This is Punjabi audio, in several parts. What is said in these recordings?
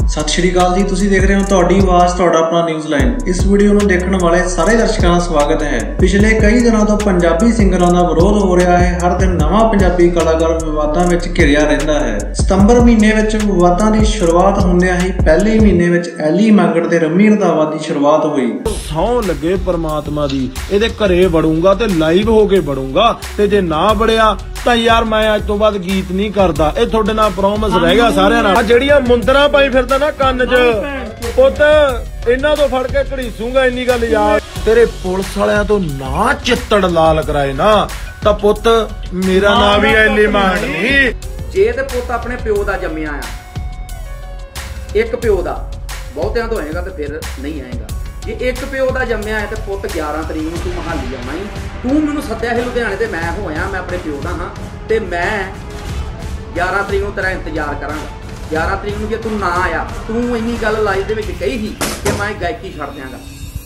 सत श्री अकाल जी, तुसीं देख रहे हो तुहाडी आवाज़ तुहाडा अपना न्यूज़ लाइन। इस वीडियो ਨੂੰ ਦੇਖਣ ਵਾਲੇ ਸਾਰੇ ਦਰਸ਼ਕਾਂ ਦਾ ਸਵਾਗਤ ਹੈ। ਪਿਛਲੇ ਕਈ ਦਿਨਾਂ ਤੋਂ ਪੰਜਾਬੀ ਸਿੰਗਰਾਂ ਦਾ ਵਿਰੋਧ ਹੋ ਰਿਹਾ ਹੈ। ਹਰ ਦਿਨ ਨਵਾਂ ਪੰਜਾਬੀ ਕਲਾਕਾਰ ਵਿਵਾਦਾਂ ਵਿੱਚ ਘਿਰਿਆ ਰਹਿੰਦਾ ਹੈ। ਸਤੰਬਰ ਮਹੀਨੇ ਵਿੱਚ ਵਿਵਾਦਾਂ ਦੀ ਸ਼ੁਰੂਆਤ ਹੁੰਦਿਆਂ ਹੀ ਪਹਿਲੇ ਮਹੀਨੇ ਵਿੱਚ ਐਲੀ ਮੰਗੜ ਤੇ ਰੰਮੀ ਰੰਧਾਵਾ ਦੀ ਸ਼ੁਰੂਆਤ ਹੋਈ। ਸੌਂ ਲੱਗੇ परमात्मा दी ਇਹਦੇ ਘਰੇ ਵੜੂੰਗਾ ਤੇ ਲਾਈਵ ਹੋ ਕੇ ਵੜੂੰਗਾ ਤੇ ਜੇ ਨਾ ਵੜਿਆ ਤਾਂ ਯਾਰ ਮੈਂ ਅੱਜ ਤੋਂ ਬਾਅਦ ਗੀਤ ਨਹੀਂ ਕਰਦਾ। ਇਹ ਤੁਹਾਡੇ ਨਾਲ ਪ੍ਰੋਮਿਸ ਰਹਿ ਗਿਆ ਸਾਰਿਆਂ ਨਾਲ। ਜਿਹੜੀਆਂ ਮੁੰਦਰਾਂ ਪਾਈ ਫਿਰਦਾ ਨਾ ਕੰਨ 'ਚ ਪੁੱਤ ਇਹਨਾਂ ਤੋਂ ਫੜ ਕੇ ਘੜੀਸੂਗਾ। ਇੰਨੀ ਗੱਲ ਯਾਦ ਤੇਰੇ ਪੁਲਿਸ ਵਾਲਿਆਂ ਤੋਂ ਨਾ ਚਿੱਤੜ ਲਾਲ ਕਰਾਏ ਨਾ ਤਾਂ ਪੁੱਤ ਮੇਰਾ ਨਾਂ ਵੀ ਐਲੀ ਮੰਗੜ ਨਹੀਂ। ਜੇ ਤੇ ਪੁੱਤ ਆਪਣੇ ਪਿਓ ਦਾ ਜੰਮਿਆ ਆ, ਇੱਕ ਪਿਓ ਦਾ, ਬਹੁਤਿਆਂ ਤੋਂ ਹੋਏਗਾ ਤੇ ਫਿਰ ਨਹੀਂ ਆਏਗਾ। ਜੇ ਇੱਕ ਪਿਓ ਦਾ ਜੰਮਿਆ ਹੈ ਤੇ ਪੁੱਤ 11 ਤਰੀਕ ਨੂੰ ਤੂੰ ਮਹਾਲੀ ਆਉਣਾ ਹੀ। ਤੂੰ ਮੈਨੂੰ ਸੱਦਿਆ ਸੀ ਲੁਧਿਆਣੇ ਤੇ ਮੈਂ ਹੋਇਆ, ਮੈਂ ਆਪਣੇ ਪਿਓ ਦਾ ਹਾਂ ਤੇ ਮੈਂ 11 ਤਰੀਕ ਨੂੰ ਤੇਰਾ ਇੰਤਜ਼ਾਰ ਕਰਾਂਗਾ। 11 ਤਰੀਕ ਨੂੰ ਜੇ ਤੂੰ ਨਾ ਆਇਆ, ਤੂੰ ਇੰਨੀ ਗੱਲ ਲਾਈਵ ਦੇ ਵਿੱਚ ਕਹੀ ਸੀ ਕਿ ਮੈਂ ਗਾਇਕੀ ਛੱਡ ਦਿਆਂਗਾ,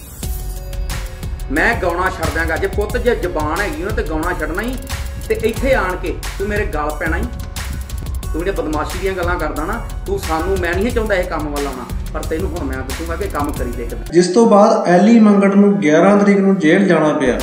ਮੈਂ ਗਾਉਣਾ ਛੱਡ ਦਿਆਂਗਾ। ਜੇ ਪੁੱਤ ਜੇ ਜ਼ਬਾਨ ਹੈਗੀ ਨਾ ਤੇ ਗਾਉਣਾ ਛੱਡਣਾ ਹੀ ਤੇ ਇੱਥੇ ਆਣ ਕੇ ਤੂੰ ਮੇਰੇ ਗਲ ਪੈਣਾ ਹੀ। ਤੂੰ ਜਿਹੜੇ ਬਦਮਾਸ਼ੀ ਦੀਆਂ ਗੱਲਾਂ ਕਰਦਾ ਨਾ, ਤੂੰ ਸਾਨੂੰ, ਮੈਂ ਨਹੀਂ ਚਾਹੁੰਦਾ ਇਹ ਕੰਮ ਵੱਲ ਆਉਣਾ, ਪਰ ਤੈਨੂੰ ਹੁਣ ਮੈਂ ਦੱਸੂਗਾ ਕਿ ਕੰਮ ਕਰੀ ਦੇਖ। ਜਿਸ ਤੋਂ ਬਾਅਦ ਐਲੀ ਮੰਗੜ ਨੂੰ 11 ਤਰੀਕ ਨੂੰ ਜੇਲ੍ਹ ਜਾਣਾ ਪਿਆ।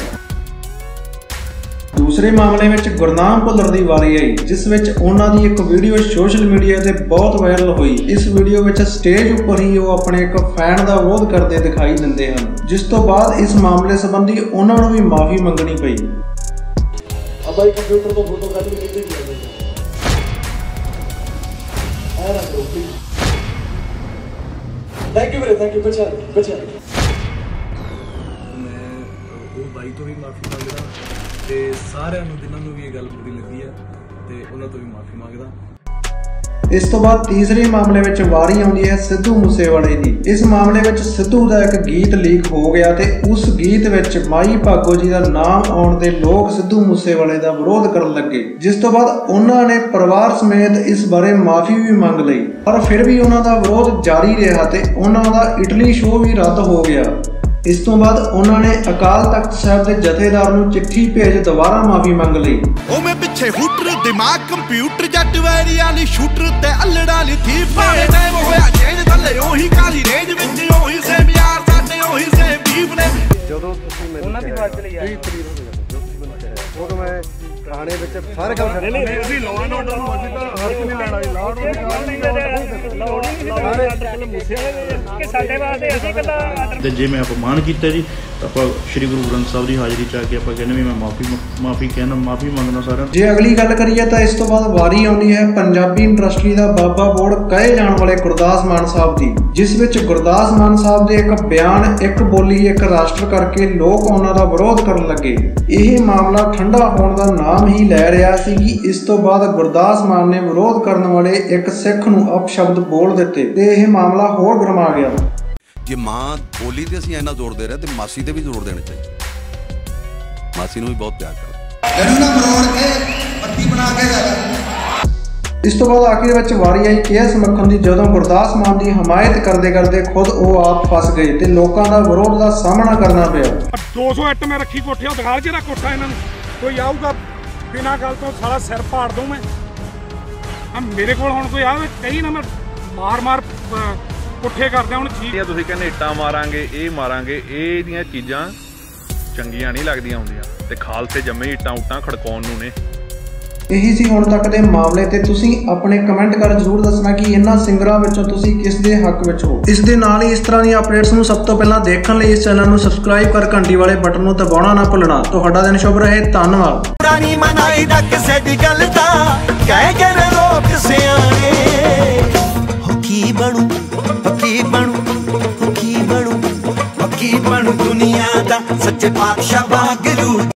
ਦੂਸਰੇ ਮਾਮਲੇ ਵਿੱਚ ਗੁਰਨਾਮ ਭੁੱਲਰ ਦੀ ਵਾਰੀ ਆਈ, ਜਿਸ ਵਿੱਚ ਉਹਨਾਂ ਦੀ ਇੱਕ ਵੀਡੀਓ ਸੋਸ਼ਲ ਮੀਡੀਆ ਤੇ ਬਹੁਤ ਵਾਇਰਲ ਹੋਈ। ਇਸ ਵੀਡੀਓ ਵਿੱਚ ਸਟੇਜ ਉੱਪਰ ਹੀ ਉਹ ਆਪਣੇ ਇੱਕ ਫੈਨ ਦਾ ਵਿਰੋਧ ਕਰਦੇ ਦਿਖਾਈ ਦਿੰਦੇ ਹਨ, ਜਿਸ ਤੋਂ ਬਾਅਦ ਇਸ ਮਾਮਲੇ ਸੰਬੰਧੀ ਉਹਨਾਂ ਨੂੰ ਵੀ ਮਾਫੀ ਮੰਗਣੀ ਪਈ। ਬਾਈ ਕੰਪਿਊਟਰ ਤੋਂ ਫੋਟੋ ਕੱਢ ਕੇ ਕਿੱਥੇ ਗਿਆ ਥੈਂਕ ਯੂ ਵੀਰੇ, ਥੈਂਕ ਯੂ। ਬੱਚਾ ਮੈਂ ਉਹ ਬਾਈ ਤੋਂ ਵੀ ਮਾਫੀ ਮੰਗਦਾ ਤੇ ਸਾਰਿਆਂ ਨੂੰ ਜਿਨ੍ਹਾਂ ਨੂੰ ਵੀ ਇਹ ਗੱਲ ਬੁਰੀ ਲੱਗੀ ਆ ਤੇ ਉਹਨਾਂ ਤੋਂ ਵੀ ਮਾਫੀ ਮੰਗਦਾ। ਇਸ ਤੋਂ ਬਾਅਦ ਤੀਸਰੇ ਮਾਮਲੇ ਵਿੱਚ ਵਾਰੀ ਆਉਂਦੀ ਹੈ ਸਿੱਧੂ ਮੂਸੇਵਾਲੇ ਦੀ। ਇਸ ਮਾਮਲੇ ਵਿੱਚ ਸਿੱਧੂ ਦਾ ਇੱਕ ਗੀਤ ਲੀਕ ਹੋ ਗਿਆ ਤੇ ਉਸ ਗੀਤ ਵਿੱਚ ਮਾਈ ਭਾਗੋ ਜੀ ਦਾ ਨਾਮ ਆਉਣ ਤੇ ਲੋਕ ਸਿੱਧੂ ਮੂਸੇਵਾਲੇ ਦਾ ਵਿਰੋਧ ਕਰਨ ਲੱਗੇ, ਜਿਸ ਤੋਂ ਬਾਅਦ ਉਹਨਾਂ ਨੇ ਪਰਿਵਾਰ ਸਮੇਤ ਇਸ ਬਾਰੇ ਮਾਫੀ ਵੀ ਮੰਗ ਲਈ। ਪਰ ਫਿਰ ਵੀ ਉਹਨਾਂ ਦਾ ਵਿਰੋਧ ਜਾਰੀ ਰਿਹਾ ਤੇ ਉਹਨਾਂ ਦਾ ਇਟਲੀ ਸ਼ੋਅ ਵੀ ਰੱਦ ਹੋ ਗਿਆ। ਇਸ ਤੋਂ ਬਾਅਦ ਉਹਨਾਂ ਨੇ ਅਕਾਲ ਤਖਤ ਸਾਹਿਬ ਦੇ ਜਥੇਦਾਰ ਨੂੰ ਚਿੱਠੀ ਭੇਜ ਦੁਬਾਰਾ ਮਾਫੀ ਮੰਗ ਲਈ। ਉਹ ਮੈਂ ਪਿੱਛੇ ਹੂਟਰ ਦਿਮਾਗ ਕੰਪਿਊਟਰ ਜੱਟ ਵੈਰੀ ਵਾਲੀ ਸ਼ੂਟਰ ਤੇ ਅਲੜਾ ਵਾਲੀ ਥੀਪ ਭਾਵੇਂ ਟਾਈਮ ਹੋਇਆ ਚੇਂਜ ਥੱਲੇ ਉਹੀ ਕਾਲੀ ਰੇਂਜ ਵਿੱਚ ਉਹੀ ਸੇਮ ਯਾਰ ਸਾਡੇ ਉਹੀ ਸੇਮ ਬੀਫ ਨੇ। ਜਦੋਂ ਤੁਸੀਂ ਮੈਨੂੰ ਉਹਨਾਂ ਦੀ ਬਾਤ ਚਲੀ ਯਾਰ ਉਦੋਂ ਮੈਂ ਥਾਣੇ ਵਿੱਚ ਸਾਰੇ ਕੰਮ ਛੱਡ ਨਹੀਂ ਅਸੀਂ ਲਾਅ ਐਂਡ ਆਰਡਰ ਨੂੰ ਅਸੀਂ ਤਾਂ ਹੱਥ ਨਹੀਂ ਲੈਣਾ ਜੀ। ਲਾਅ ਕਿ ਸਾਡੇ ਵਾਸਤੇ ਅਸੀਂ ਕੱਲਾ ਤੇ ਜੇ ਮੈਂ ਅਪਮਾਨ ਕੀਤਾ ਜੀ ਆਪਾਂ ਸ਼੍ਰੀ ਗੁਰੂ ਗ੍ਰੰਥ ਸਾਹਿਬ ਦੀ ਹਾਜ਼ਰੀ ਚ ਆ ਕੇ ਆਪਾਂ ਕਹਿੰਦੇ ਵੀ ਮੈਂ ਮਾਫੀ ਮੰਗਣਾ ਸਾਰਿਆਂ। ਜੇ ਅਗਲੀ ਗੱਲ ਕਰੀਏ ਤਾਂ ਇਸ ਤੋਂ ਬਾਅਦ ਵਾਰੀ ਆਉਂਦੀ ਹੈ ਪੰਜਾਬੀ ਇੰਡਸਟਰੀ ਦਾ ਬਾਬਾ ਬੋੜ ਕਹੇ ਜਾਣ ਵਾਲੇ ਗੁਰਦਾਸ ਮਾਨ ਸਾਹਿਬ ਦੀ, ਜਿਸ ਵਿੱਚ ਗੁਰਦਾਸ ਮਾਨ ਸਾਹਿਬ ਦੇ ਇੱਕ ਬਿਆਨ ਇੱਕ ਬੋਲੀ ਇੱਕ ਰਾਸ਼ਟਰ ਕਰਕੇ ਲੋਕ ਉਹਨਾਂ ਦਾ ਵਿਰੋਧ ਕਰਨ ਲੱਗੇ। ਇਹ ਮਾਮਲਾ ਠੰਡਾ ਹੋਣ ਦਾ ਨਾਮ ਹੀ ਲੈ ਰਿਹਾ ਸੀ ਕਿ ਇਸ ਤੋਂ ਬਾਅਦ ਗੁਰਦਾਸ ਮਾਨ ਨੇ ਵਿਰੋਧ ਕਰਨ ਵਾਲੇ ਇੱਕ ਸਿੱਖ ਨੂੰ ਅਪਸ਼ਬਦ ਬੋਲ ਦਿੱਤੇ ਤੇ ਇਹ ਮਾਮਲਾ ਹੋਰ ਗਰਮਾ ਗਿਆ। ਜੇ ਮਾਂ ਬੋਲੀ ਤੇ ਅਸੀਂ ਇੰਨਾ ਜ਼ੋਰ ਦੇ ਰਹੇ ਤੇ ਮਾਸੀ ਤੇ ਵੀ ਜ਼ੋਰ ਦੇਣਾ ਚਾਹੀਦਾ। ਮਾਸੀ ਨੂੰ ਵੀ ਬਹੁਤ ਪਿਆਰ ਕਰਦਾ। ਇਹਨੂੰ ਨਾ ਮਰੋੜ ਕੇ ਪੱਤੀ ਬਣਾ ਕੇ ਲੈ। ਇਸ ਤੋਂ ਬਾਅਦ ਆਖਿਰ ਵਿੱਚ ਵਾਰੀ ਆਈ KS ਮੱਖਣ ਦੀ, ਜਦੋਂ ਗੁਰਦਾਸ ਮਾਨ ਦੀ ਹਮਾਇਤ ਕਰਦੇ ਕਰਦੇ ਖੁਦ ਉਹ ਆਪ ਫਸ ਗਏ ਤੇ ਲੋਕਾਂ ਦਾ ਵਿਰੋਧ ਦਾ ਸਾਹਮਣਾ ਕਰਨਾ ਪਿਆ। 200 ਇੱਟ ਮੈਂ ਰੱਖੀ ਕੋਠੇ ਉਹ ਦਿਖਾ ਜਿਹੜਾ ਕੋਠਾ ਇਹਨਾਂ ਨੂੰ ਕੋਈ ਆਊਗਾ ਬਿਨਾਂ ਗੱਲ ਤੋਂ ਸਾਲਾ ਸਿਰ ਪਾੜ ਦੂੰ ਮੈਂ। ਮੇਰੇ ਕੋਲ ਹੁਣ ਕੋਈ ਆਵੇ ਕਹੀ ਨਾ ਮੈਂ ਮਾਰ ਪੁੱਠੇ ਕਰਦਾ। ਹੁਣ ਠੀਕ ਤੁਸੀਂ ਕਹਿੰਦੇ ਇੱਟਾਂ ਮਾਰਾਂਗੇ ਇਹ ਮਾਰਾਂਗੇ, ਇਹ ਦੀਆਂ ਚੀਜ਼ਾਂ ਚੰਗੀਆਂ ਨਹੀਂ ਲੱਗਦੀਆਂ ਹੁੰਦੀਆਂ ਤੇ ਖਾਲਸੇ ਜੰਮੇ ਇੱਟਾਂ ਉੱਟਾਂ ਖੜਕਾਉਣ ਨੂੰ ਨੇ। ਇਹੀ ਸੀ ਹੁਣ ਤੱਕ ਦੇ ਮਾਮਲੇ ਤੇ ਤੁਸੀਂ ਆਪਣੇ ਕਮੈਂਟ ਕਰ ਜ਼ਰੂਰ ਦੱਸਣਾ ਕਿ ਇਹਨਾਂ ਸਿੰਗਰਾਂ ਵਿੱਚੋਂ ਤੁਸੀਂ ਕਿਸ ਦੇ ਹੱਕ ਵਿੱਚ ਹੋ। ਇਸ ਦੇ ਨਾਲ ਹੀ ਇਸ ਤਰ੍ਹਾਂ ਦੀਆਂ ਅਪਡੇਟਸ ਨੂੰ ਸਭ ਤੋਂ ਪਹਿਲਾਂ ਦੇਖਣ ਲਈ ਇਸ ਚੈਨਲ ਨੂੰ ਸਬਸਕ੍ਰਾਈਬ ਕਰ ਘੰਟੀ ਵਾਲੇ ਬਟਨ ਨੂੰ ਦਬਾਉਣਾ ਨਾ ਭੁੱਲਣਾ। ਤੁਹਾਡਾ ਦਿਨ ਸ਼ੁਭ ਰਹੇ। ਧੰਨਵਾਦ। ਪੁਰਾਣੀ ਮਨਾਈ ਦਾ ਕਿਸੇ ਦੀ ਗੱਲ ਤਾਂ ਕਹਿ ਕੇ ਲੋਕ ਸਿਆਣੇ ਹੋ ਕੀ ਬਣੂ ਦੁਨੀਆ ਦਾ ਸੱਚੇ ਪਾਤਸ਼ਾਹ ਵਾਹਿਗੁਰੂ।